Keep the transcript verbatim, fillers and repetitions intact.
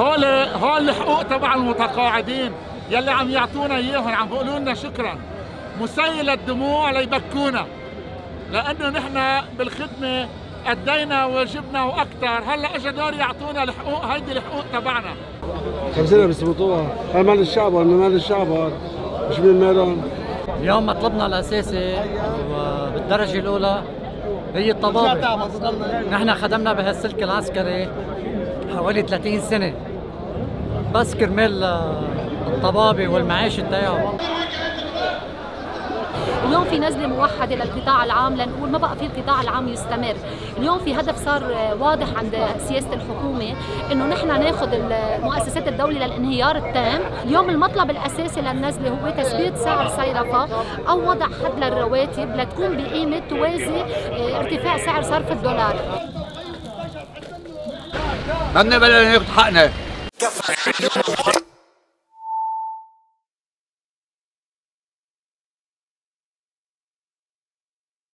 هول هول الحقوق تبع المتقاعدين يلي عم يعطونا اياهم، عم بيقولوا لنا شكرا مسيل الدموع ليبكونا، لانه نحن بالخدمه ادينا واجبنا واكثر. هلا اجى دور يعطونا الحقوق، هيدي الحقوق تبعنا. خمسين بيثبتوها، هاي مال الشعب ولا مال الشعب هذا؟ مش من الميران. اليوم مطلبنا الاساسي بالدرجه الاولى هي الطبابه. نحن خدمنا بهالسلك العسكري حوالي ثلاثين سنه، بس كرمال الطبابه والمعاش تاعهم. اليوم في نزله موحده للقطاع العام لنقول ما بقى في القطاع العام يستمر. اليوم في هدف صار واضح عند سياسه الحكومه انه نحن ناخذ مؤسسات الدوله للانهيار التام. اليوم المطلب الاساسي للنزله هو تثبيت سعر صيرفه او وضع حد للرواتب لتكون بقيمه توازي ارتفاع سعر صرف الدولار. بدنا بلا ناخذ حقنا.